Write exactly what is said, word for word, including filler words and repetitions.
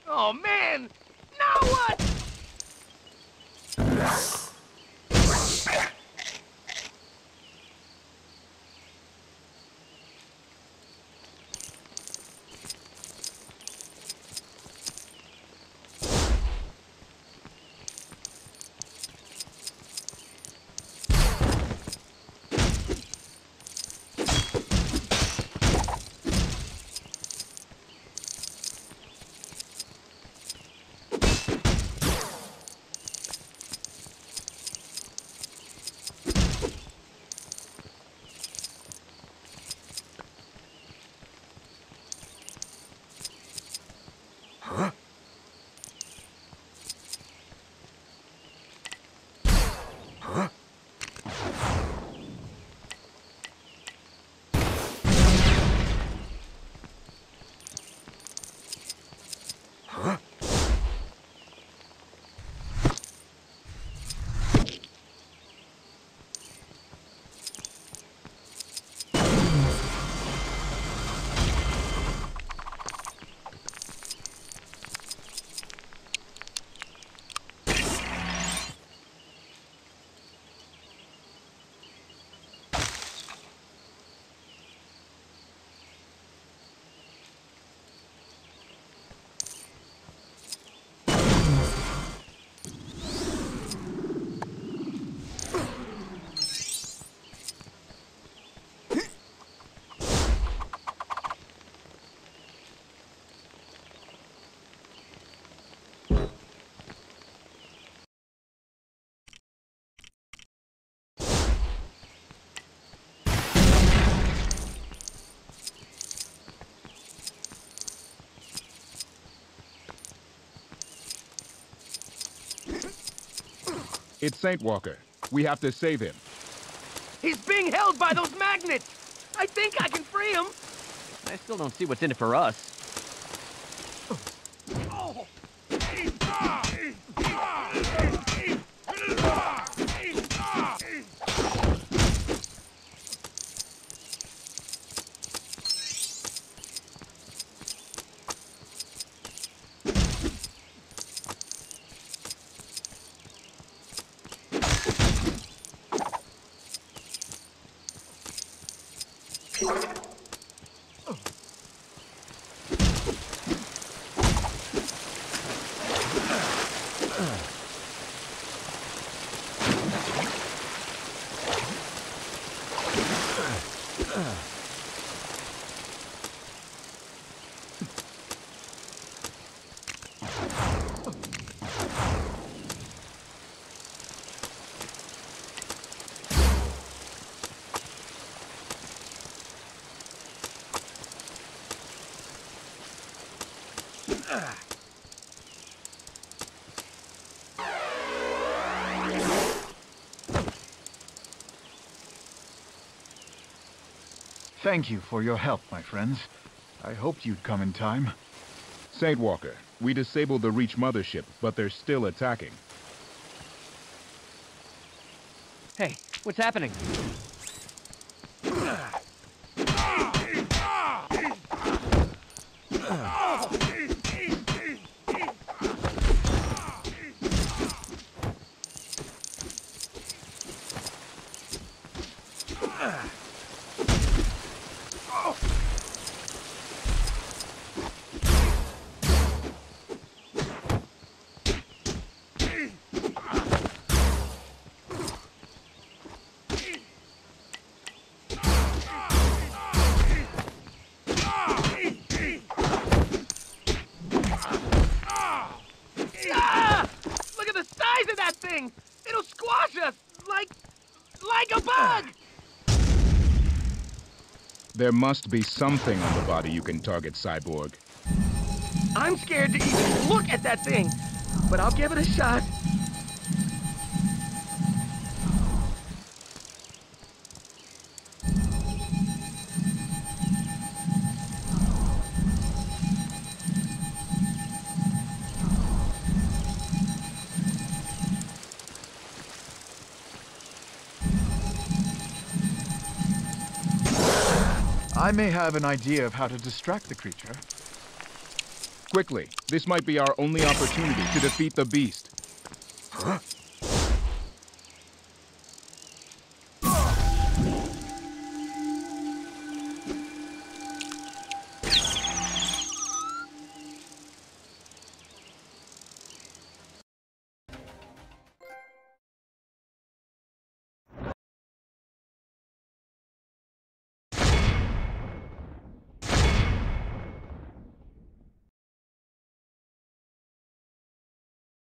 Oh, man! Now what? It's Saint Walker. We have to save him. He's being held by those magnets! I think I can free him! I still don't see what's in it for us. Thank you for your help, my friends. I hoped you'd come in time. Saint Walker, we disabled the Reach mothership, but they're still attacking. Hey, what's happening? It'll squash us! Like... like a bug! There must be something on the body you can target, Cyborg. I'm scared to even look at that thing, but I'll give it a shot. I may have an idea of how to distract the creature. Quickly, this might be our only opportunity to defeat the beast. Huh?